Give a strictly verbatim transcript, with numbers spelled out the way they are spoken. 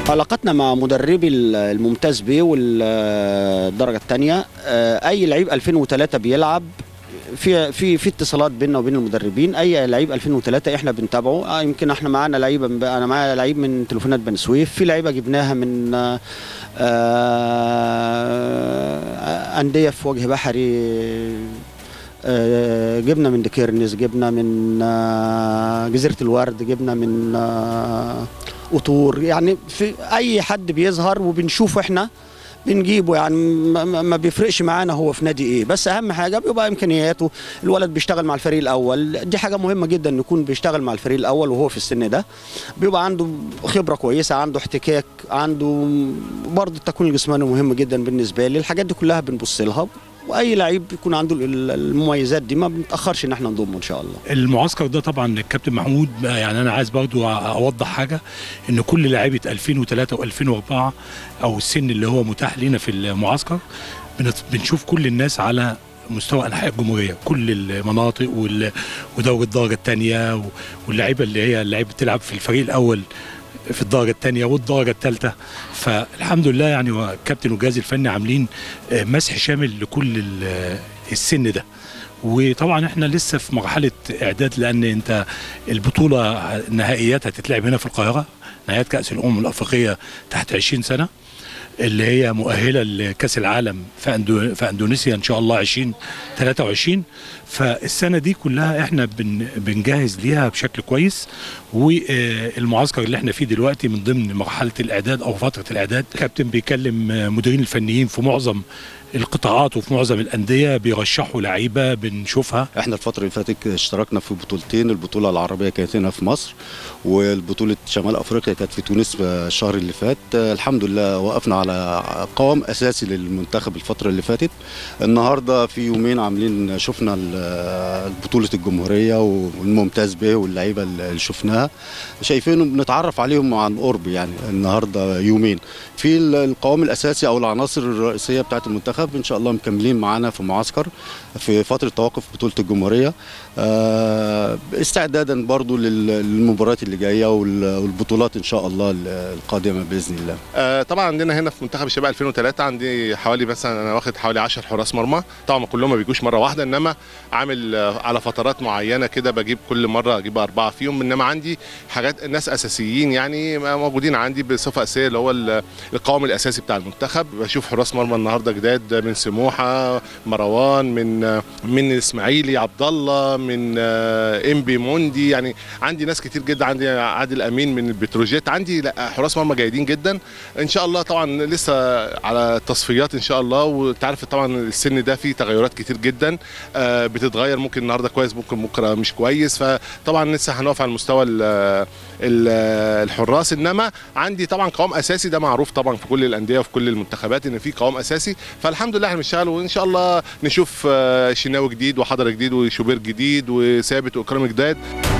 علاقتنا مع مدربي الممتاز بيه والدرجه الثانيه، اي لعيب ألفين وثلاثة بيلعب في في في اتصالات بيننا وبين المدربين. اي لعيب ألفين وثلاثة احنا بنتابعه. آه يمكن احنا معانا لعيبه، انا معايا لعيب من تليفونات بني سويف، في لعيبه جبناها من آه انديه في وجه بحري، آه جبنا من دكيرنس، جبنا من آه جزيره الورد، جبنا من آه قطور. يعني في اي حد بيظهر وبنشوفه احنا بنجيبه، يعني ما بيفرقش معانا هو في نادي ايه، بس اهم حاجه بيبقى امكانياته. الولد بيشتغل مع الفريق الاول، دي حاجه مهمه جدا ان يكون بيشتغل مع الفريق الاول وهو في السن ده، بيبقى عنده خبره كويسه، عنده احتكاك، عنده برضه التكوين الجسماني مهم جدا بالنسبه لي. الحاجات دي كلها بنبص لها، واي لعيب يكون عنده المميزات دي ما بنتاخرش ان احنا نضمه ان شاء الله. المعسكر ده طبعا الكابتن محمود، يعني انا عايز برضو اوضح حاجه، ان كل لاعيبه ألفين وثلاثة وألفين وأربعة او السن اللي هو متاح لنا في المعسكر بنشوف كل الناس على مستوى انحاء الجمهوريه، كل المناطق ودوري الدرجه الثانيه، واللعيبه اللي هي اللعيبه بتلعب في الفريق الاول في الدرجه الثانيه والدرجه الثالثه. فالحمد لله يعني الكابتن والجهاز الفني عاملين مسح شامل لكل السن ده. وطبعا احنا لسه في مرحله اعداد، لان انت البطوله النهائيات هتتلعب هنا في القاهره، نهائيات كاس الامم الافريقيه تحت عشرين سنه، اللي هي مؤهله لكاس العالم في أندو... في اندونيسيا ان شاء الله ألفين وثلاثة وعشرين. فالسنه دي كلها احنا بن... بنجهز ليها بشكل كويس. والمعسكر اللي احنا فيه دلوقتي من ضمن مرحله الاعداد او فتره الاعداد. الكابتن بيكلم مديرين الفنيين في معظم القطاعات وفي معظم الانديه، بيرشحوا لعيبه بنشوفها. احنا الفتره اللي فاتت اشتركنا في بطولتين، البطوله العربيه كانت هنا في مصر، والبطوله شمال افريقيا كانت في تونس الشهر اللي فات. الحمد لله وقفنا على قوام اساسي للمنتخب الفتره اللي فاتت. النهارده في يومين عاملين، شفنا بطوله الجمهوريه والممتاز به واللعيبه اللي شفناها، شايفينهم بنتعرف عليهم عن قرب. يعني النهارده يومين في القوام الاساسي او العناصر الرئيسيه بتاعت المنتخب ان شاء الله مكملين معانا في معسكر في فتره توقف بطوله الجمهوريه، استعدادا برضو للمباريات اللي جايه والبطولات ان شاء الله القادمه باذن الله. طبعا عندنا هنا في منتخب الشباب ألفين وثلاثة عندي حوالي مثلا، انا واخد حوالي عشرة حراس مرمى. طبعا كلهم ما بيجوش مره واحده، انما عامل على فترات معينه كده، بجيب كل مره اجيب اربعه فيهم. انما عندي حاجات ناس اساسيين يعني موجودين عندي بصفه اساسيه، اللي هو القوام الاساسي بتاع المنتخب. بشوف حراس مرمى النهارده جداد، من سموحه مروان، من من اسماعيلي عبد الله، من انبي موندي. يعني عندي ناس كتير جدا، عندي عادل امين من البتروجيت، عندي لا حراس مرمى جيدين جدا ان شاء الله. طبعا لسه على التصفيات ان شاء الله، وانت عارف طبعا السن ده فيه تغيرات كتير جدا بتتغير، ممكن النهارده كويس ممكن بكره مش كويس. فطبعا لسه هنقف على المستوى الحراس. انما عندي طبعا قوام اساسي، ده معروف طبعا في كل الانديه وفي كل المنتخبات ان في قوام اساسي. فالحمد لله احنا بنشتغل، وان شاء الله نشوف شناوي جديد وحضر جديد وشوبير جديد وثابت واكرام جداد.